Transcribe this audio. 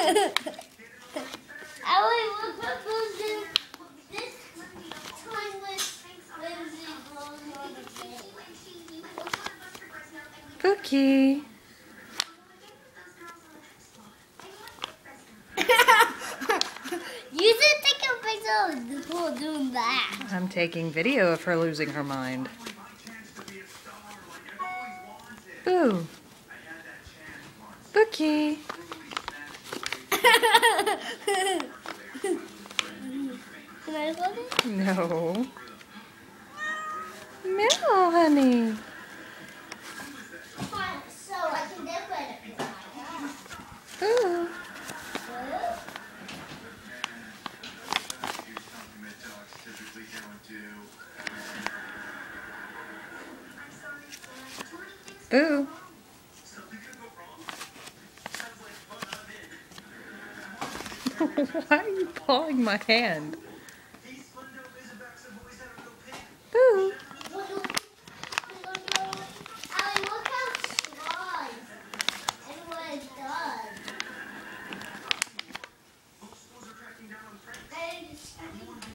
Pookie. You should take a picture of her doing that. I'm taking video of her losing her mind. Boo. Pookie. Can I hold it? No. No, honey. So I can dip it. Boo. Boo. Why are you pawing my hand?